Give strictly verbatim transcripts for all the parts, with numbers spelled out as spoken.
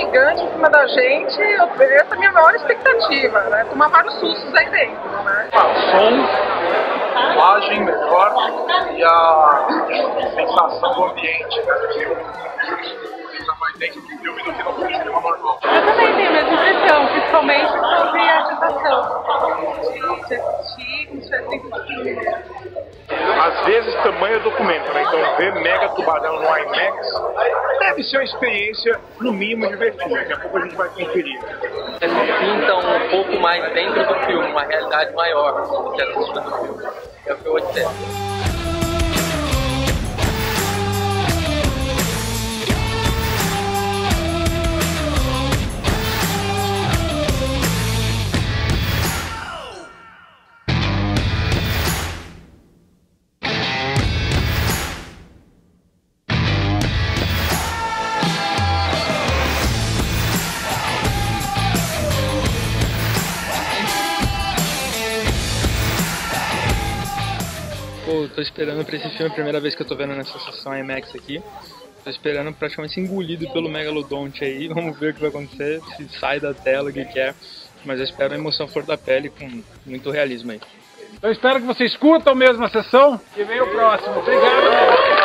gigante em cima da gente, eu, essa é a minha maior expectativa, né? Tomar vários sustos aí dentro, né? Ah, som, imagem melhor e a sensação do ambiente, né? Fica mais dentro do filme do que no cinema normal. Eu também tenho a mesma impressão, principalmente sobre a sensação de assistir, de assistir. Às vezes tamanho é documento, né? Então ver Mega Tubarão no IMAX deve ser uma experiência, no mínimo, de ver filme. Daqui a pouco a gente vai conferir. Sintam um pouco mais dentro do filme, uma realidade maior do que assistindo do filme. É o que eu vou dizer. Pô, tô esperando pra esse filme, a primeira vez que eu tô vendo nessa sessão IMAX aqui. Tô esperando praticamente ser engolido pelo Megalodonte aí, vamos ver o que vai acontecer, se sai da tela, o que que é. Mas eu espero a emoção flor da pele com muito realismo aí. Eu espero que vocês curtam mesmo a sessão e venham o próximo. Obrigado!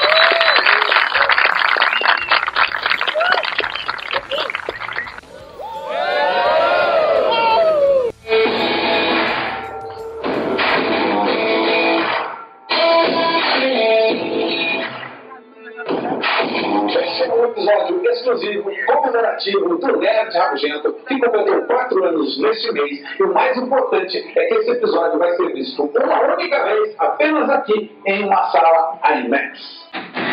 Episódio exclusivo, comemorativo do Nerd Rabugento, que completou quatro anos neste mês. E o mais importante é que esse episódio vai ser visto uma única vez, apenas aqui, em uma sala IMAX.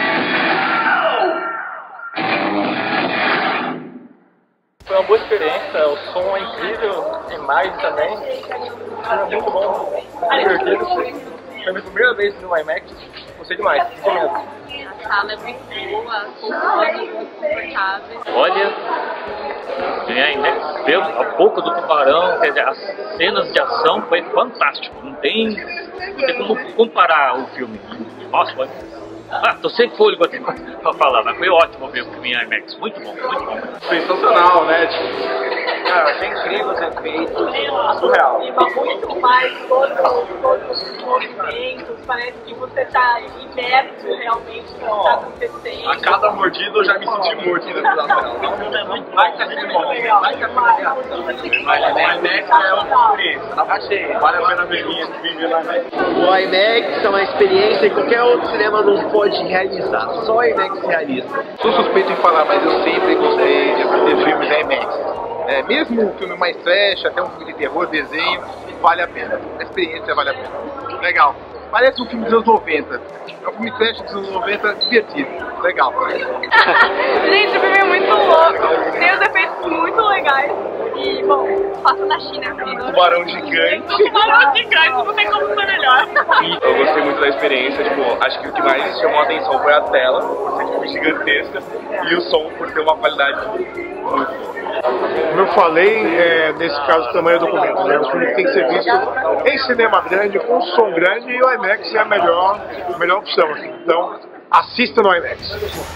Foi uma boa experiência, o som é incrível, a imagem também. Foi muito bom, divertido. Foi a minha primeira vez no IMAX, gostei demais, recomendo. A sala é muito boa, confortável, muito confortável. Olha, ver a boca do tubarão, quer dizer, as cenas de ação foi fantástico. Não tem, não tem como comparar o filme. Nossa, foi... Ah, tô sem fôlego até pra falar, mas foi ótimo ver o filme em IMAX. Muito bom, muito bom. Sensacional, né? Tipo, cara, achei incrível os efeitos, surreal. Muito mais todos, todos os movimentos, parece que você tá imerso realmente no que está acontecendo. A cada mordida eu já me senti mordido na vida. Vai que é bom, vai que é bom. Mas o IMAX é uma experiência, achei. Vale a pena ver esse vídeo lá. O IMAX é uma experiência que qualquer outro cinema não pode realizar, só o IMAX realiza. Sou suspeito em falar, mas eu sempre gostei de assistir filmes em IMAX. É, mesmo um filme mais trash, até um filme de terror, desenho, vale a pena. A experiência vale a pena. Legal. Parece um filme dos anos noventa. É um filme trash dos anos noventa divertido. Legal. Gente, o filme é muito louco. Tem os efeitos muito legais. E, bom, passa na China. Um tubarão gigante. Um tubarão gigante, não tem como ser melhor. Eu gostei muito da experiência. Tipo, acho que o que mais chamou a atenção foi a tela, por ser tipo, gigantesca, e o som, por ter uma qualidade muito boa. Como eu falei, é, nesse caso também é documento, né? O filme tem que ser visto em cinema grande, com som grande, e o IMAX é a melhor, a melhor opção. Assim. Então, assista no IMAX.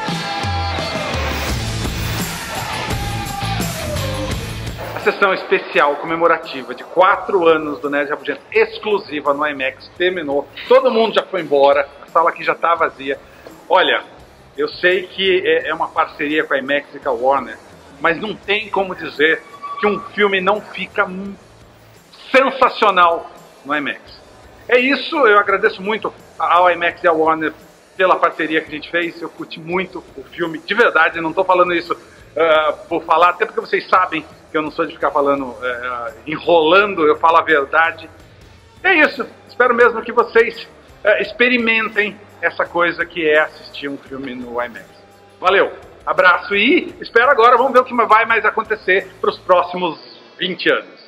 A sessão especial comemorativa de quatro anos do Nerd Rabugento, exclusiva no IMAX, terminou. Todo mundo já foi embora, a sala aqui já está vazia. Olha, eu sei que é uma parceria com a IMAX e com a Warner, mas não tem como dizer que um filme não fica sensacional no IMAX. É isso, eu agradeço muito ao IMAX e à Warner pela parceria que a gente fez. Eu curti muito o filme, de verdade, não estou falando isso uh, por falar, até porque vocês sabem que eu não sou de ficar falando, uh, enrolando, eu falo a verdade. É isso, espero mesmo que vocês uh, experimentem essa coisa que é assistir um filme no IMAX. Valeu! Abraço e espero agora, vamos ver o que vai mais acontecer para os próximos vinte anos.